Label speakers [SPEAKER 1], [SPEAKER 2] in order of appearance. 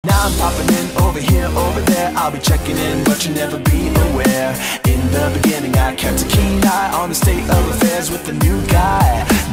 [SPEAKER 1] Now I'm popping in over here, over there. I'll be checking in, but you'll never be aware. In the beginning I kept a keen eye on the state of affairs with the new guy.